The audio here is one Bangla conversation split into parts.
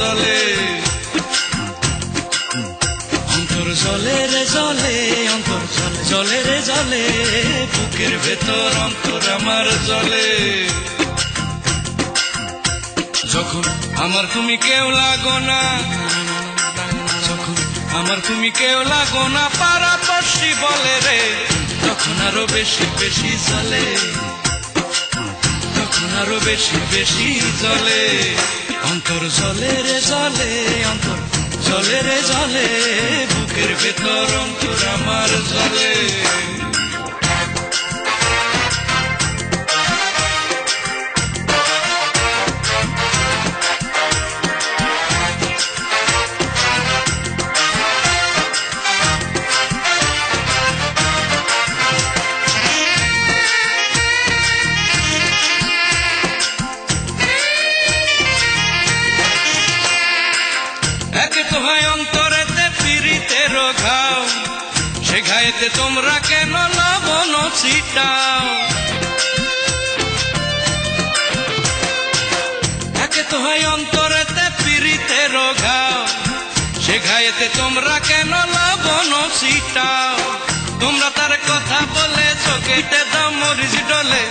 জলে অন্তর জলে রে জলে অন্তর জলে জলে রে জলে বুকের ভেতর অন্তর আমার জলে যখন আমার তুমি কেউ লাগো না যখন আমার তুমি কেউ লাগো না পাড়াপড়শি বলে রে তখন আরো বেশি বেশি জলে তখন আরো বেশি বেশি জলে অন্তর জলে রে জলে অন্তর জলে রে জলে বুকের ভেতর অন্তর আমার জলে একে তো হয় অন্তরেতে পিরিতের ঘাও সে ঘায়েতে তোমরা কেন লবণ ছিটাও একে তো হয় অন্তরেতে পিরিতের ঘাও সে ঘায়েতে তোমরা কেন লবণ ছিটাও তোমরা তার কথা বলে চোখেতে দাও মরিচ ডলে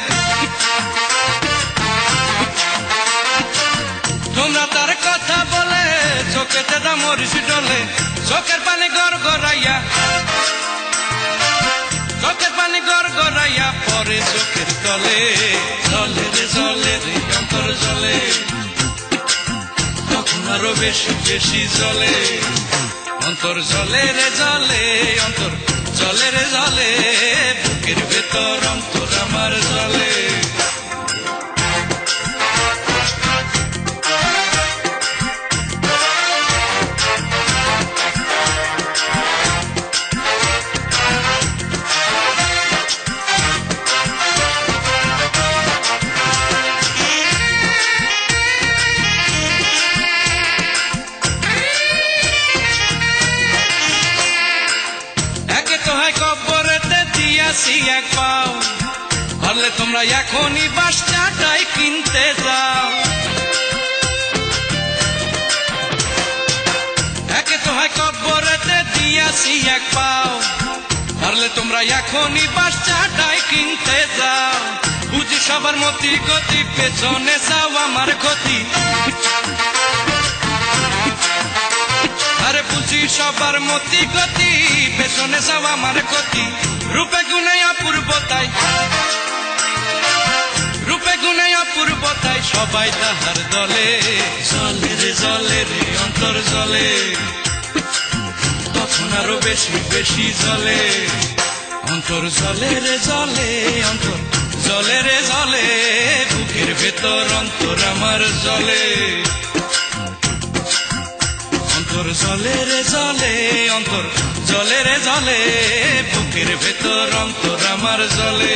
তোমরা তার কথা বলে চোখেতে দাও মরিচ ডলে চোখের পানি গড়গড়াইয়া চোখের পানি গড়গড়াইয়া পরে চোখের তলে জলে রে জলে রে অন্তর জলে তখন আরো বেশি বেশি জলে অন্তর জলে রে জলে অন্তর জলে রে জলে বুকের ভেতর অন্তর আমার জলে কবরেতে দিয়াছি এক পাও পারলে তোমরা এখনই বাস চাটাই কিনতে যাও একে তো হয় কবরেতে দিয়াছি এক পাও পারলে তোমরা এখনই বাস চাটাই কিনতে যাও বুঝি সবার মতি গতি পেছনে যাও আমার ক্ষতি আরে বুঝি সবার মতি গতি পেছনে যাও আমার ক্ষতি রূপে গুণে অপূর্বতাই রূপে গুণে অপূর্বতাই সবাই তাহার দলে জলে রে জলে রে অন্তর জলে তখন আরো বেশি বেশি জলে অন্তর জলে রে জলে অন্তর জলে রে জলে বুকের ভেতর অন্তর আমার জলে অন্তর জলে রে জলে অন্তর জলে রে জলে বুকের ভেতর অন্তর আমার জলে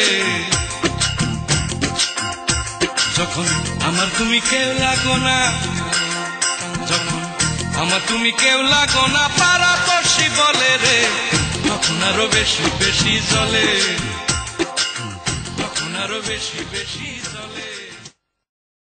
যখন আমার তুমি কেউ লাগো না যখন আমার তুমি কেউ লাগো না পাড়াপড়শি বলে রে তখন আরো বেশি বেশি জলে তখন আরো বেশি বেশি জলে।